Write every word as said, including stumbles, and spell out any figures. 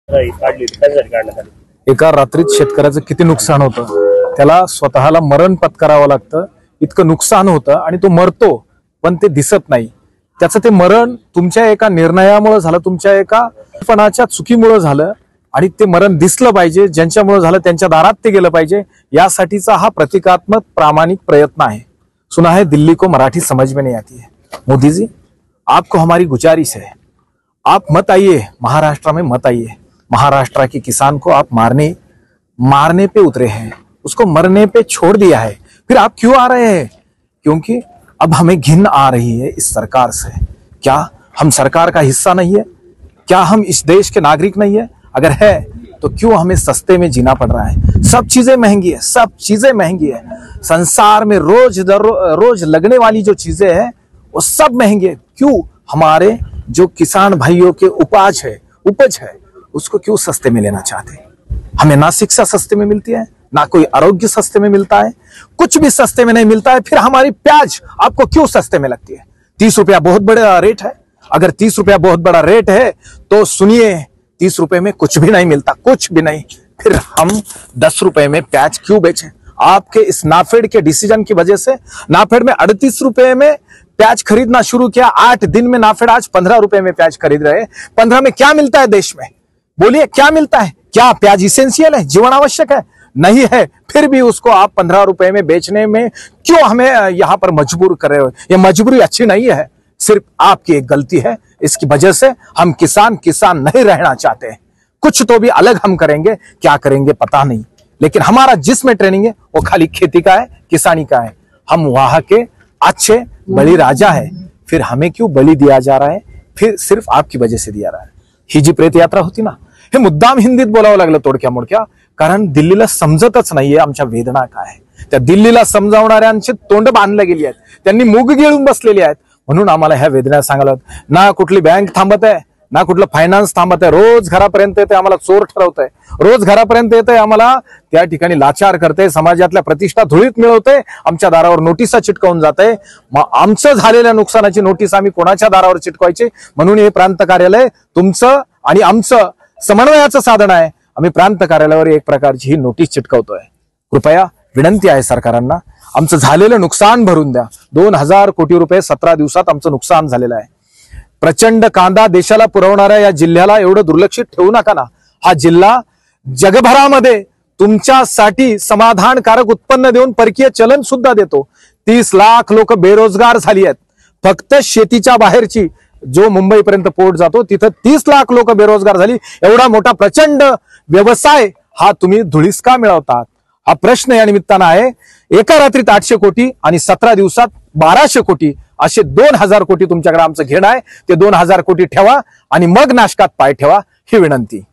काढली कशासाठी काढण्यात आली? एका रात्रीत शेतकऱ्याचं किती नुकसान होतं, त्याला स्वतःला मरण पत्करावं लागतं, इतकं नुकसान होतं आणि तो मरतो पण ते दिसत नाही. त्याचं ते मरण तुमच्या एका निर्णयामुळे झालं, तुमच्या एका पणाच्या चुकीमुळे झालं आणि ते मरण दिसलं पाहिजे. ज्यांच्यामुळे झालं त्यांच्या दारात ते गेलं पाहिजे, यासाठीचा हा प्रतिकात्मक प्रामाणिक प्रयत्न आहे. सुना है दिल्ली को मराठी समझ में नहीं आती है. मोदी जी, आपको हमारी गुजारिश है, आप मत आइए महाराष्ट्र में, मत आइए. महाराष्ट्र के किसान को आप मारने मारने पे उतरे हैं, उसको मरने पे छोड़ दिया है, फिर आप क्यों आ रहे हैं? क्योंकि अब हमें घिन आ रही है इस सरकार से. क्या हम सरकार का हिस्सा नहीं है? क्या हम इस देश के नागरिक नहीं है? अगर है तो क्यों हमें सस्ते में जीना पड़ रहा है? सब चीजें महंगी है, सब चीजें महंगी है. संसार में रोज दर रोज लगने वाली जो चीजें हैं वो सब महंगी है. क्यों हमारे जो किसान भाइयों के उपज है उपज है उसको क्यों सस्ते में लेना चाहते हैं? हमें ना शिक्षा सस्ते में मिलती है, ना कोई आरोग्य सस्ते में मिलता है, कुछ भी सस्ते में नहीं मिलता है. फिर हमारी प्याज आपको क्यों सस्ते में लगती है? तीस रुपया बहुत बड़ा रेट है. अगर तीस रुपया बहुत बड़ा रेट है तो सुनिए, तीस रुपए में कुछ भी नहीं मिलता, कुछ भी नहीं. फिर हम दस रुपए में प्याज क्यों बेचें? आपके इस नाफेड के डिसीजन की वजह से नाफेड में अड़तीस रुपए में प्याज खरीदना शुरू किया. आठ दिन में नाफेड आज पंद्रह रुपए में प्याज खरीद रहे हैं. पंद्रह में क्या मिलता है देश में? बोलिए क्या मिलता है? क्या प्याज इसेंशियल है, जीवन आवश्यक है? नहीं है. फिर भी उसको आप पंद्रह रुपए में बेचने में क्यों हमें यहां पर मजबूर कर रहे हो? ये मजबूरी अच्छी नहीं है, सिर्फ आपकी एक गलती है. इसकी वजह से हम किसान किसान नहीं रहना चाहते. कुछ तो भी अलग हम करेंगे, क्या करेंगे पता नहीं, लेकिन हमारा जिसमें ट्रेनिंग है वो खाली खेती का है, किसानी का है. हम वहां के अच्छे बलि राजा है, फिर हमें क्यों बलि दिया जा रहा है? फिर सिर्फ आपकी वजह से दिया रहा है. ही जी प्रेत यात्रा होती ना, हे मुद्दाम हिंदीत बोलावं लागलं तोडक्या मोडक्या, कारण दिल्लीला समजतच नाहीये आमच्या वेदना काय. त्या दिल्लीला समजावणाऱ्यांची तोंड बांधले गेली आहेत, त्यांनी मूग गिळून बसलेली आहेत. म्हणून आम्हाला ह्या वेदना सांगायला ना कुठली बँक थांबत आहे, ना कुठलं फायनान्स थांबत आहे. रोज घरापर्यंत येते, आम्हाला चोर ठरवत आहे. रोज घरापर्यंत येते, आम्हाला त्या ठिकाणी लाचार करते, समाजातल्या प्रतिष्ठा धुळीत मिळवते, आमच्या दारावर नोटिसा चिटकवून जाते. मग आमचं झालेल्या नुकसानाची नोटीस आम्ही कोणाच्या दारावर चिटकवायची? म्हणून हे प्रांत कार्यालय तुमचं आणि आमचं समन्वयाचं साधन आहे. आम्ही प्रांत कार्यालयावर एक प्रकारची ही नोटीस चिटकवतोय. कृपया विनंती आहे सरकारांना, आमचं झालेलं नुकसान भरून द्या. दोन हजार कोटी रुपये सतरा दिवसात आमचं नुकसान झालेलं आहे. प्रचंड कांदा देशाला पुरवणाऱ्या या जिल्ह्याला एवढं दुर्लक्षित ठेवू नका ना. हा जिल्हा जगभरामध्ये तुमच्यासाठी समाधानकारक उत्पन्न देऊन परकीय चलन सुद्धा देतो. तीस लाख लोक बेरोजगार झाली आहेत. फक्त शेतीच्या बाहेरची जो मुंबईपर्यंत पोर्ट जातो तिथं तीस लाख लोक बेरोजगार झाली. एवढा मोठा प्रचंड व्यवसाय हा तुम्ही धुळीस का मिळवतात? हा प्रश्न या निमित्तानं आहे. एका रात्रीत आठशे कोटी आणि सतरा दिवसात बाराशे कोटी असे दोन हजार कोटी तुमच्याकडे आमचं घेणं आहे. ते दोन हजार कोटी ठेवा आणि मग नाशकात पाय ठेवा, ही विनंती.